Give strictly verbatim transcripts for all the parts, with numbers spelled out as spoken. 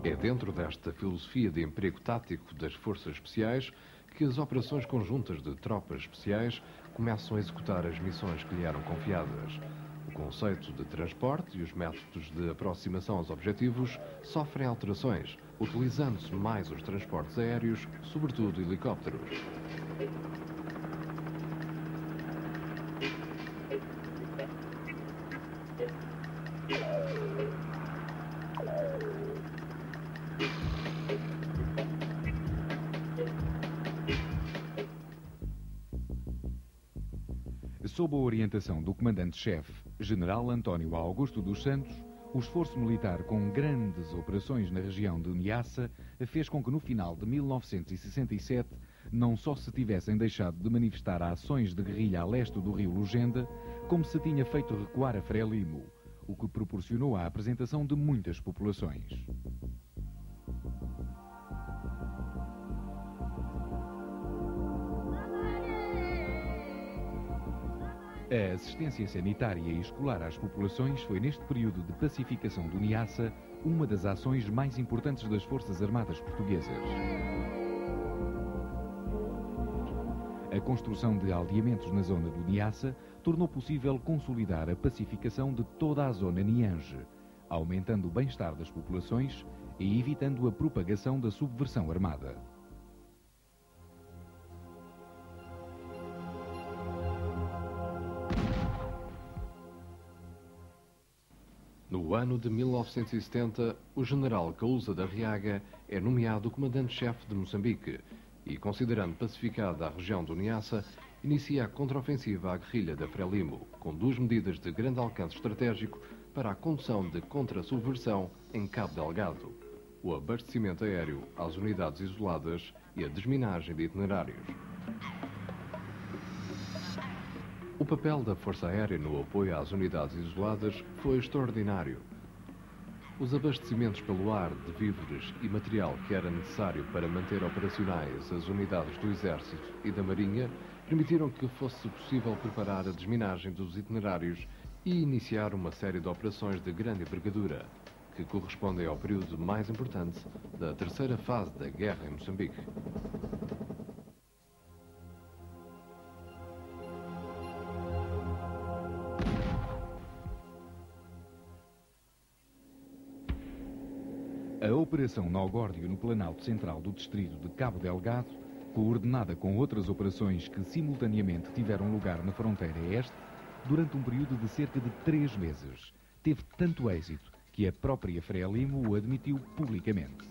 É dentro desta filosofia de emprego tático das forças especiais que as operações conjuntas de tropas especiais começam a executar as missões que lhe eram confiadas. O conceito de transporte e os métodos de aproximação aos objetivos sofrem alterações, utilizando-se mais os transportes aéreos, sobretudo helicópteros. Sob a orientação do comandante-chefe, general António Augusto dos Santos, o esforço militar com grandes operações na região de Niassa fez com que no final de mil novecentos e sessenta e sete não só se tivessem deixado de manifestar ações de guerrilha a leste do rio Lugenda, como se tinha feito recuar a Frelimo, o que proporcionou a apresentação de muitas populações. A assistência sanitária e escolar às populações foi, neste período de pacificação do Niassa, uma das ações mais importantes das Forças Armadas Portuguesas. A construção de aldeamentos na zona do Niassa tornou possível consolidar a pacificação de toda a zona Niange, aumentando o bem-estar das populações e evitando a propagação da subversão armada. No ano de mil novecentos e setenta, o general Caúza da Arriaga é nomeado comandante-chefe de Moçambique e, considerando pacificada a região do Niassa, inicia a contraofensiva à guerrilha da Frelimo, com duas medidas de grande alcance estratégico para a condução de contra-subversão em Cabo Delgado: o abastecimento aéreo às unidades isoladas e a desminagem de itinerários. O papel da Força Aérea no apoio às unidades isoladas foi extraordinário. Os abastecimentos pelo ar de víveres e material que era necessário para manter operacionais as unidades do Exército e da Marinha permitiram que fosse possível preparar a desminagem dos itinerários e iniciar uma série de operações de grande envergadura, que correspondem ao período mais importante da terceira fase da guerra em Moçambique. A Operação Naugórdio no Planalto Central do Distrito de Cabo Delgado, coordenada com outras operações que simultaneamente tiveram lugar na fronteira este, durante um período de cerca de três meses, teve tanto êxito que a própria Frelimo o admitiu publicamente.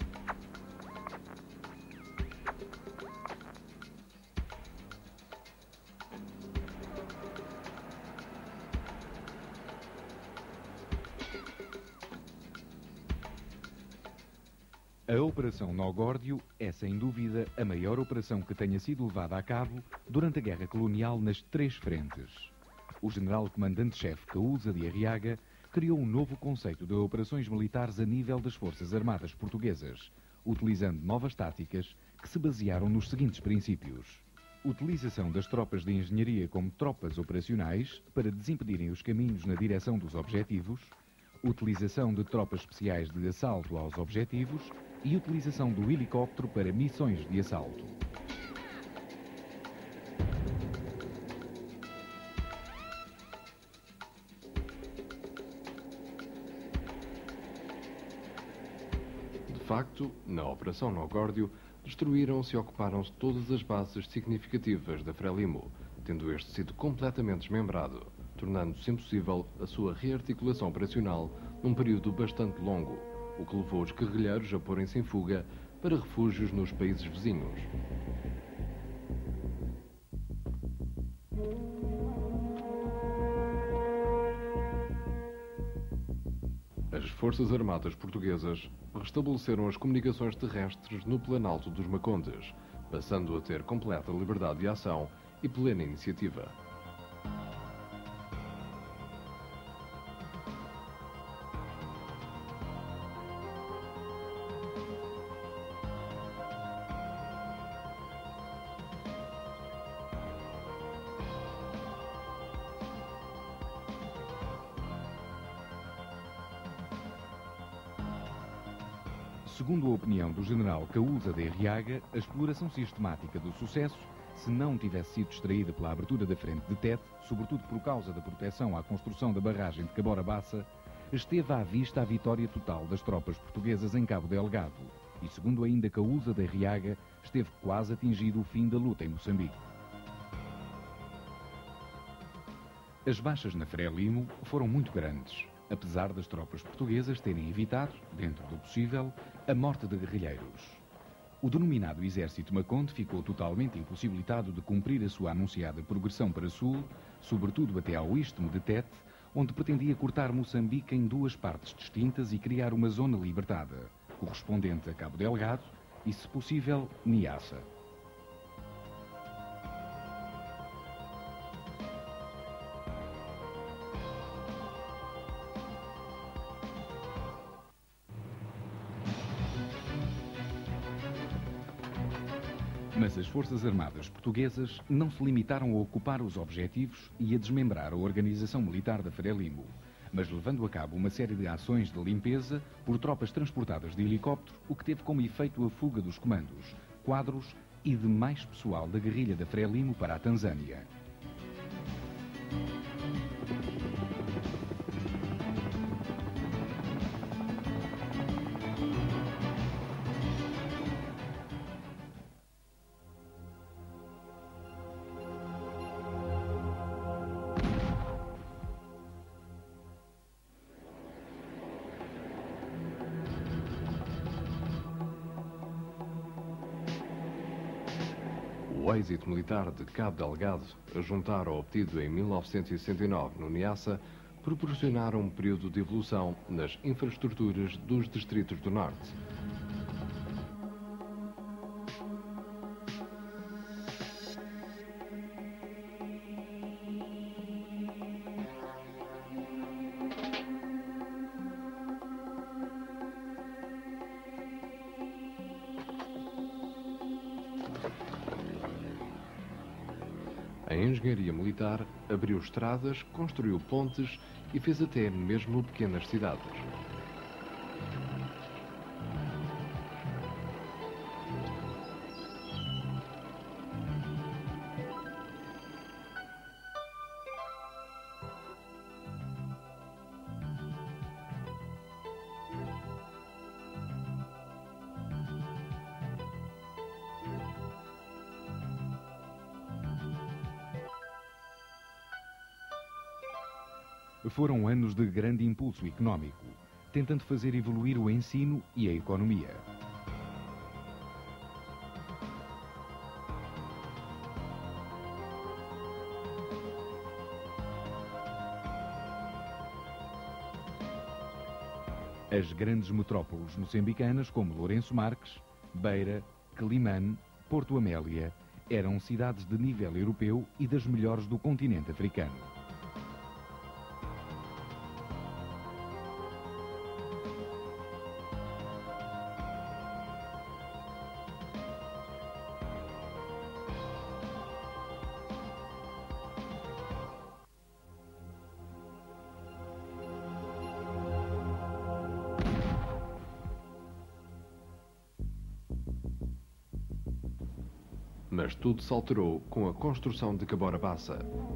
A Operação Naugórdio é, sem dúvida, a maior operação que tenha sido levada a cabo durante a Guerra Colonial nas três frentes. O general comandante-chefe Caúza de Arriaga criou um novo conceito de operações militares a nível das Forças Armadas Portuguesas, utilizando novas táticas que se basearam nos seguintes princípios: utilização das tropas de engenharia como tropas operacionais para desimpedirem os caminhos na direção dos objetivos, utilização de tropas especiais de assalto aos objetivos e utilização do helicóptero para missões de assalto. De facto, na Operação Naugórdio, destruíram-se e ocuparam-se todas as bases significativas da Frelimo, tendo este sido completamente desmembrado, tornando-se impossível a sua rearticulação operacional num período bastante longo, o que levou os guerrilheiros a porem-se em fuga para refúgios nos países vizinhos. As Forças Armadas Portuguesas restabeleceram as comunicações terrestres no Planalto dos Macondes, passando a ter completa liberdade de ação e plena iniciativa. Segundo a opinião do general Caúza de Arriaga, a exploração sistemática do sucesso, se não tivesse sido distraída pela abertura da frente de Tete, sobretudo por causa da proteção à construção da barragem de Cabora Bassa, esteve à vista a vitória total das tropas portuguesas em Cabo Delgado e, segundo ainda Caúza de Arriaga, esteve quase atingido o fim da luta em Moçambique. As baixas na Frelimo foram muito grandes, apesar das tropas portuguesas terem evitado, dentro do possível, a morte de guerrilheiros. O denominado Exército Maconde ficou totalmente impossibilitado de cumprir a sua anunciada progressão para sul, sobretudo até ao istmo de Tete, onde pretendia cortar Moçambique em duas partes distintas e criar uma zona libertada, correspondente a Cabo Delgado e, se possível, Niassa. Mas as Forças Armadas Portuguesas não se limitaram a ocupar os objetivos e a desmembrar a organização militar da Frelimo, mas levando a cabo uma série de ações de limpeza por tropas transportadas de helicóptero, o que teve como efeito a fuga dos comandos, quadros e demais pessoal da guerrilha da Frelimo para a Tanzânia. O êxito militar de Cabo Delgado, a juntar ao obtido em mil novecentos e sessenta e nove no Niassa, proporcionaram um período de evolução nas infraestruturas dos distritos do Norte. A engenharia militar abriu estradas, construiu pontes e fez até mesmo pequenas cidades. Foram anos de grande impulso económico, tentando fazer evoluir o ensino e a economia. As grandes metrópoles moçambicanas, como Lourenço Marques, Beira, Quelimane, Porto Amélia, eram cidades de nível europeu e das melhores do continente africano. Mas tudo se alterou com a construção de Cabora Bassa.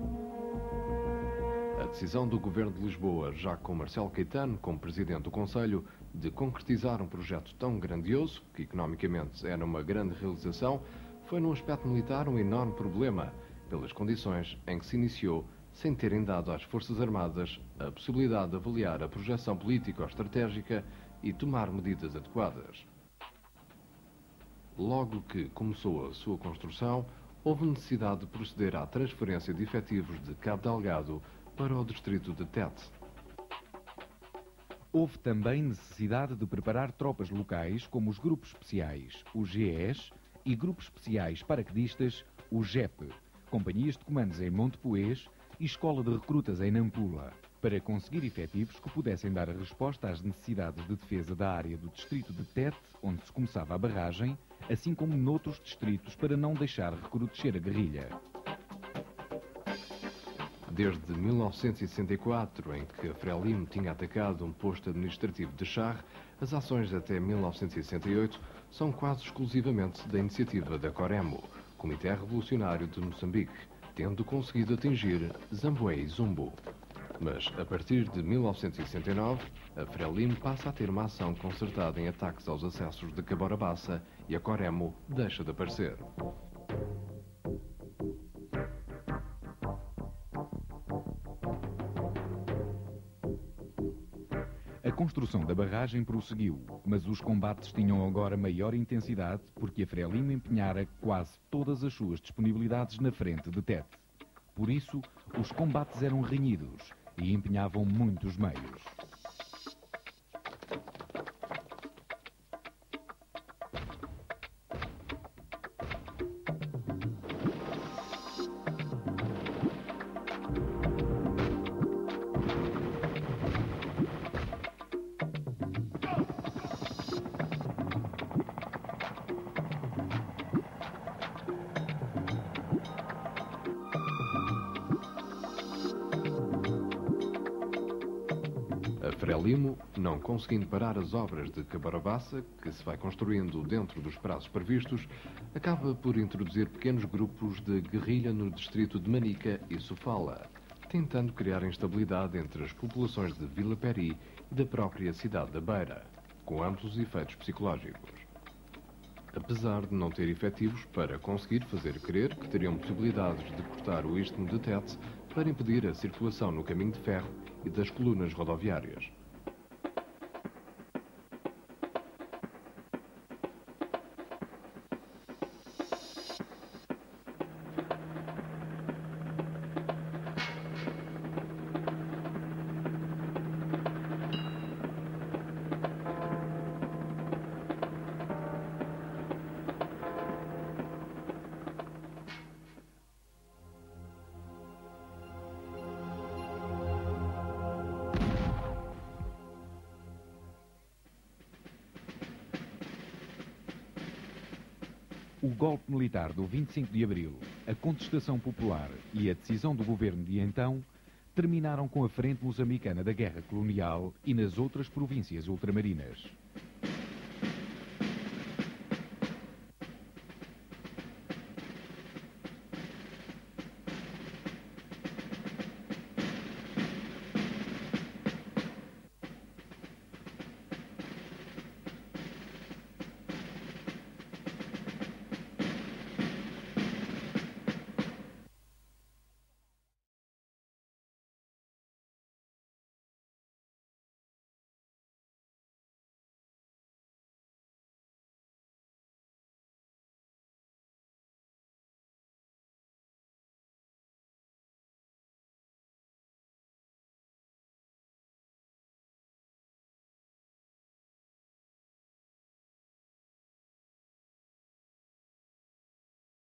A decisão do governo de Lisboa, já com Marcelo Caetano como presidente do Conselho, de concretizar um projeto tão grandioso, que economicamente era uma grande realização, foi no aspecto militar um enorme problema, pelas condições em que se iniciou, sem terem dado às Forças Armadas a possibilidade de avaliar a projeção político-estratégica e tomar medidas adequadas. Logo que começou a sua construção, houve necessidade de proceder à transferência de efetivos de Cabo Delgado para o distrito de Tete. Houve também necessidade de preparar tropas locais, como os grupos especiais, os G E S, e grupos especiais paraquedistas, o G E P, companhias de comandos em Montepoês e escola de recrutas em Nampula, para conseguir efetivos que pudessem dar a resposta às necessidades de defesa da área do distrito de Tete, onde se começava a barragem, assim como noutros distritos, para não deixar recrudescer a guerrilha. Desde mil novecentos e sessenta e quatro, em que a Frelimo tinha atacado um posto administrativo de Char, as ações até mil novecentos e sessenta e oito são quase exclusivamente da iniciativa da Coremo, Comitê Revolucionário de Moçambique, tendo conseguido atingir Zamboé e Zumbo. Mas, a partir de mil novecentos e sessenta e nove, a Frelimo passa a ter uma ação concertada em ataques aos acessos de Cabora Bassa e a Coremo deixa de aparecer. A construção da barragem prosseguiu, mas os combates tinham agora maior intensidade porque a Frelimo empenhara quase todas as suas disponibilidades na frente de Tete. Por isso, os combates eram renhidos e empenhavam muitos meios. A Frelimo, não conseguindo parar as obras de Cabora Bassa, que se vai construindo dentro dos prazos previstos, acaba por introduzir pequenos grupos de guerrilha no distrito de Manica e Sofala, tentando criar instabilidade entre as populações de Vila Peri e da própria cidade da Beira, com amplos efeitos psicológicos. Apesar de não ter efetivos para conseguir fazer crer que teriam possibilidades de cortar o istmo de Tete para impedir a circulação no caminho de ferro e das colunas rodoviárias. O golpe militar do vinte e cinco de abril, a contestação popular e a decisão do governo de então terminaram com a frente moçambicana da guerra colonial e nas outras províncias ultramarinas.